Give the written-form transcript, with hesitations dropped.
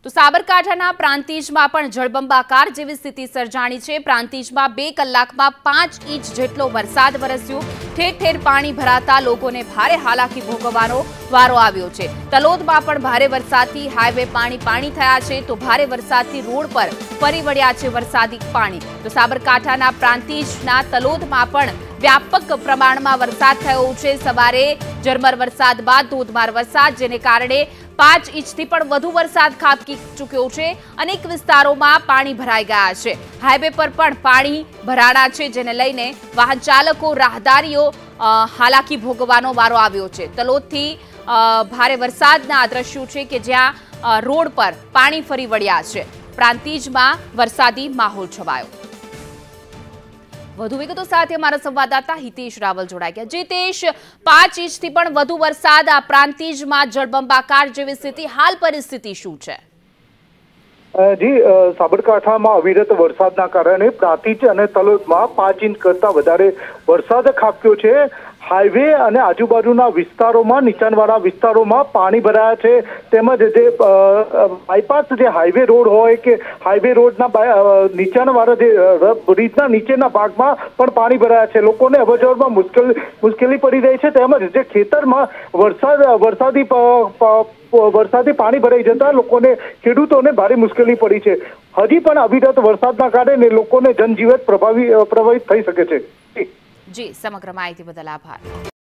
તો સાબરકાંઠાના પ્રાંતિજમાં પણ જળબંબાકાર જેવી સ્થિતિ સર્જાણી છે। પ્રાંતિજમાં 2 કલાકમાં 5 ઇંચ જેટલો વરસાદ વરસ્યો। ઠેર ઠેર પાણી ભરાતા લોકોને ભારે હાલાકી ભોગવવાનો વારો આવ્યો છે। તલોદમાં પણ ભારે વરસાદથી હાઈવે પાણી થયા છે, તો ભારે વરસાદથી રોડ પર ફરી વળ્યા છે વરસાદી પાણી। તો સાબરકાંઠાના પ્રાંતિજના તલોદમાં પણ વ્યાપક પ્રમાણમાં વરસાદ થયો છે। સવારે ઝરમર વરસાદ બાદ ધોધમાર વરસાદ, જેને કારણે 5 ઇંચથી પણ વધુ વરસાદ ખાબકી ચૂક્યો છે। અનેક વિસ્તારોમાં પાણી ભરાઈ ગયા છે। હાઈવે પર પણ પાણી ભરાણા છે, જેને લઈને વાહન ચાલકો, રાહદારીઓ હાલાકી ભોગવવાનો વારો આવ્યો છે। તલોદથી ભારે વરસાદના આ દ્રશ્યો છે કે જ્યાં રોડ પર પાણી ફરી વળ્યા છે। પ્રાંતિજમાં વરસાદી માહોલ છવાયો। વધુ વિગતો સાથે અમારા સંવાદદાતા હિતેશ રાવલ જોડાઈ ગયા। જીતેશ, 5 ઇંચથી પણ વધુ વરસાદ આ પ્રાંતિજમાં જળબંબાકાર જેવી સ્થિતિ, હાલ પરિસ્થિતિ શું છે? જી, સાબરકાંઠામાં અવિરત વરસાદના કારણે પ્રાંતિજ અને તલોદમાં 5 ઇંચ કરતા વધારે વરસાદ ખાબક્યો છે। હાઈવે અને આજુબાજુના વિસ્તારોમાં, નીચાણવાળા વિસ્તારોમાં પાણી ભરાયા છે। તેમજ જે બાયપાસ જે હાઈવે રોડ હોય કે હાઈવે રોડના નીચાણવાળા જે બ્રિજના નીચેના ભાગમાં પણ પાણી ભરાયા છે। લોકોને અવરજવરમાં મુશ્કેલી પડી રહી છે। તેમજ જે ખેતરમાં વરસાદી પાણી ભરાઈ જતા લોકોને, ખેડૂતોને ભારે મુશ્કેલી પડી છે। હજી પણ અવિરત વરસાદના કારણે લોકોને જનજીવન પ્રભાવિત થઈ શકે છે। જી, સમગ્ર માહિતી બદલ આભાર।